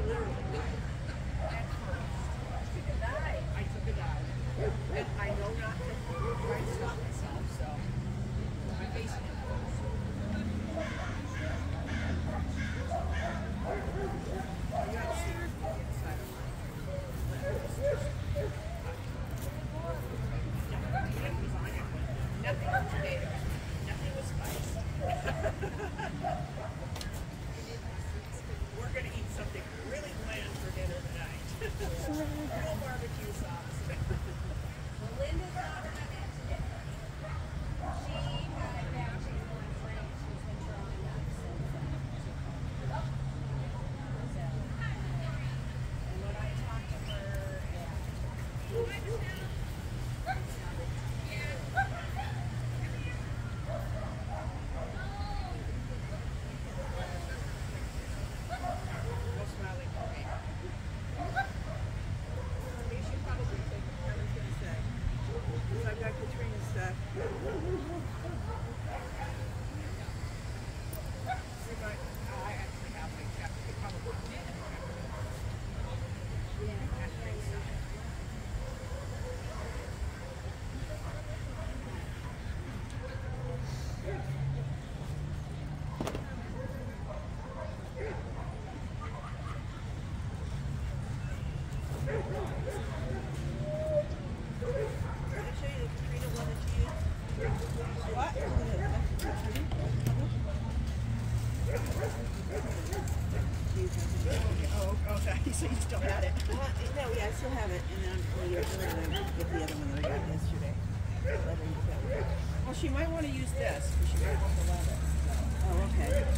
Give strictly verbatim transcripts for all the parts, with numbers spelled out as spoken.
So you still had it? Uh, no, yeah, I still have it, and then I'm going to get the other one that I got yesterday. Well, she might want to use this, because she might want to love it. So. Oh, okay.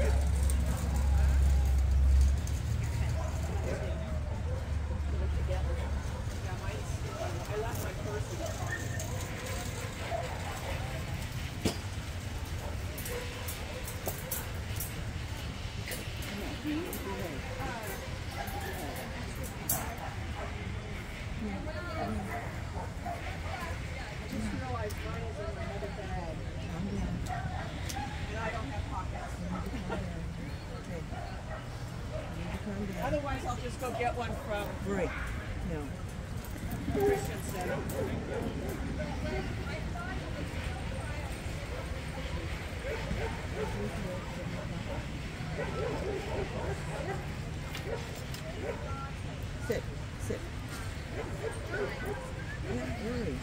I left my purse in the car. Otherwise, I'll just go get one from Right. No. Christensen. Sit. Sit. Yeah, really.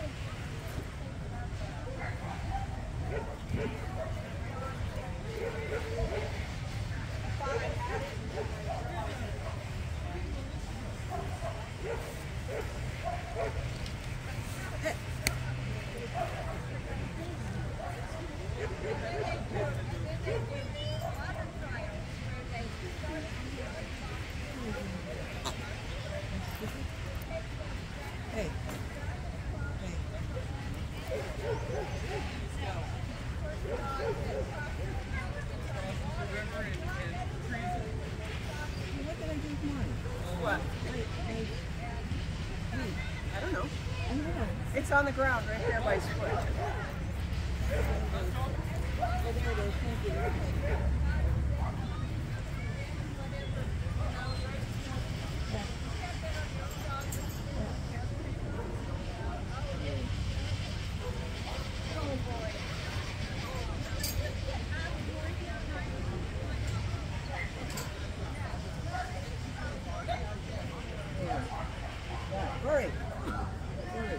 Hey. Hey. What did I do with mine? What? I, I, I don't know. I don't know. It's on the ground right there by Switch. Oh, there it is. Thank you. Hurry. Hurry.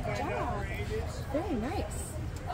Good job. Very nice.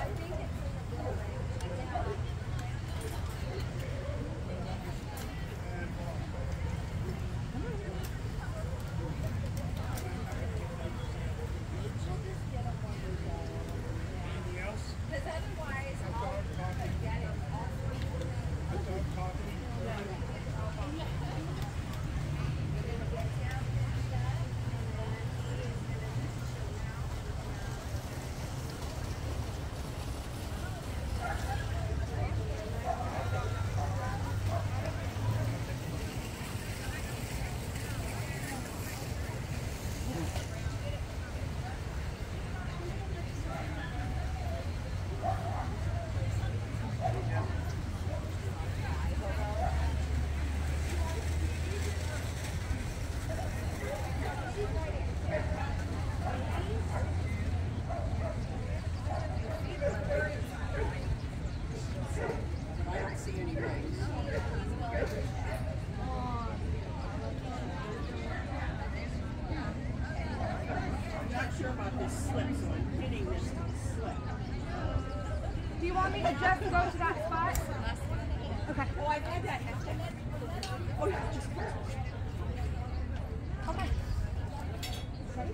Do you want me to just go to that spot? Okay. Oh, I've had that. Oh, yeah, just Okay. Ready?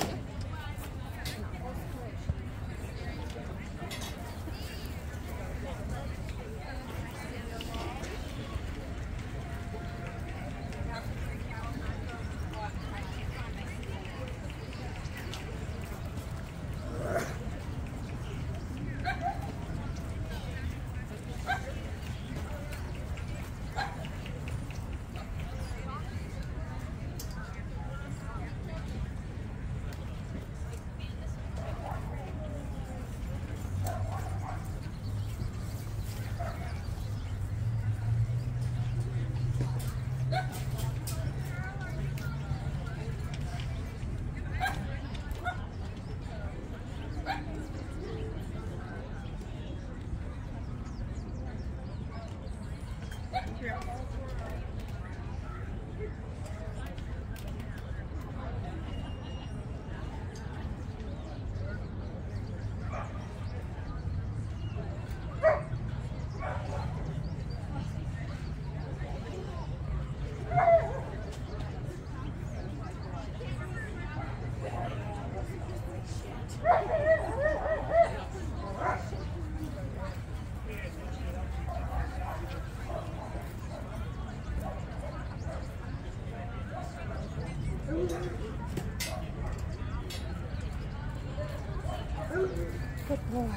Good boy.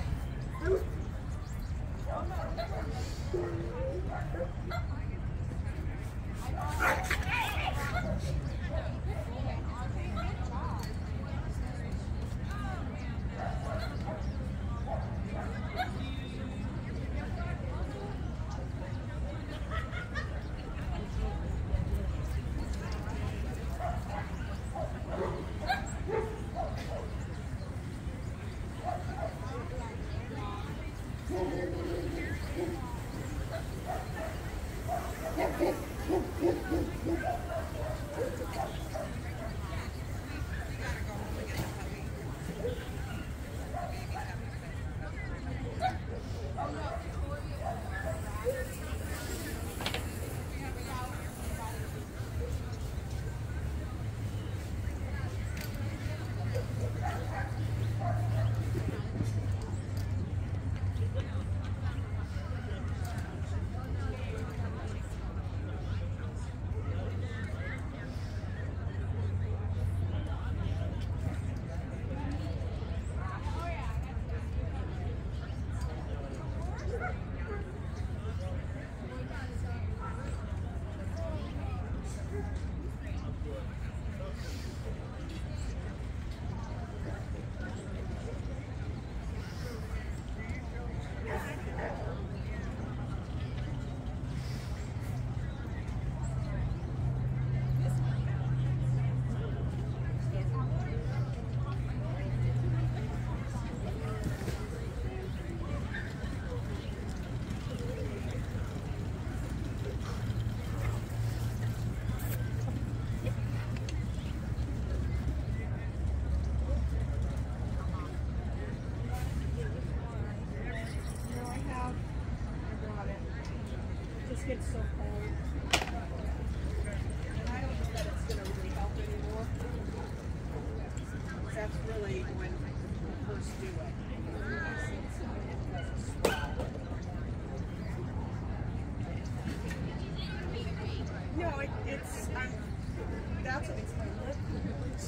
That's really when you first do it. No, it, it's, I'm, that's what makes my lip hurt.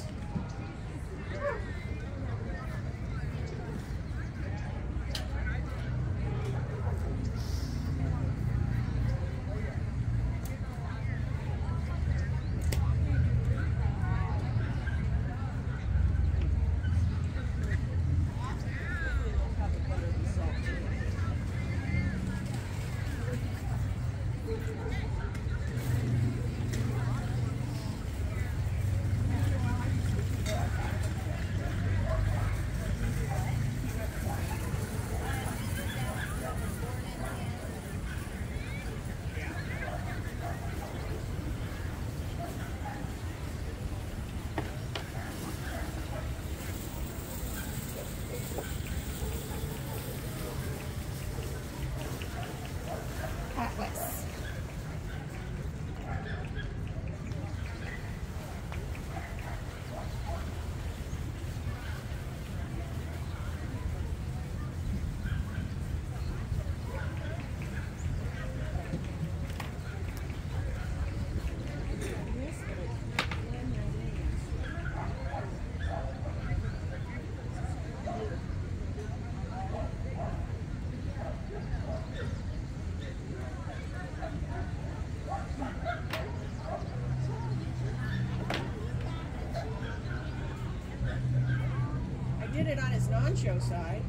Atlas. I did it on his non-show side.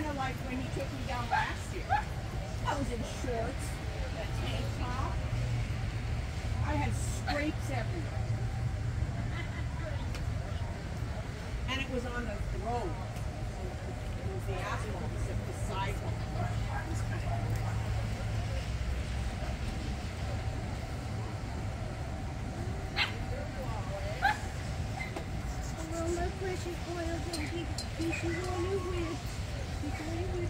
kind of like when he took me down last year. I was in shorts, a tank top. I had scrapes everywhere. And it was on the road. It was the asphalt, the sidewalk. It was kind of Oh, my precious boy, I'm going to keep pieces on your whip. Keep on your whip.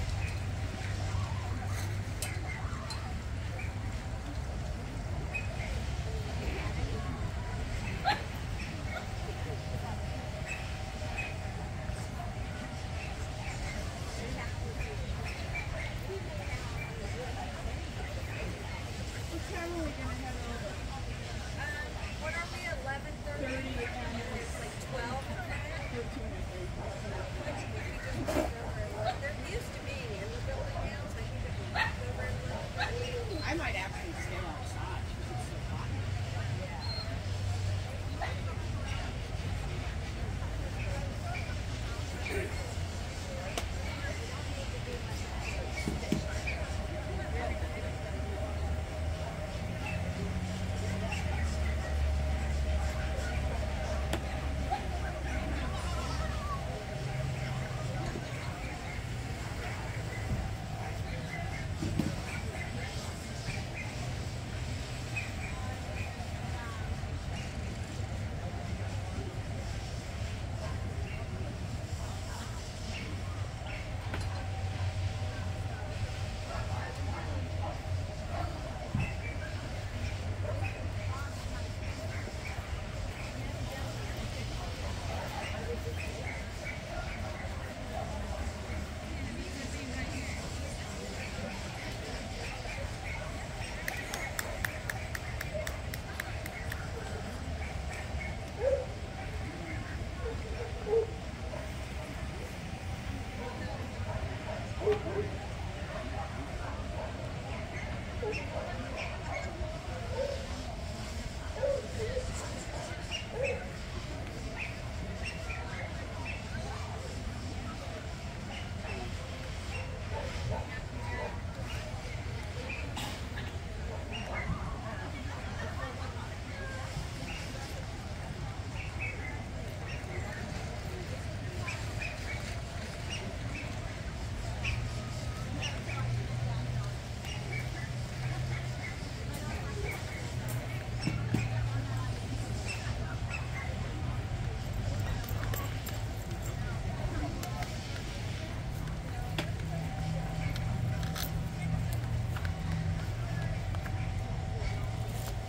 What time are we going to head over? What are we, eleven thirty? thirty and it was Like twelve? thirteen, I think. There used to be in the building now, so I think it was over in the I might actually stay outside because it's so hot.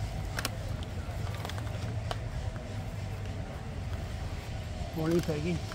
Morning, Peggy.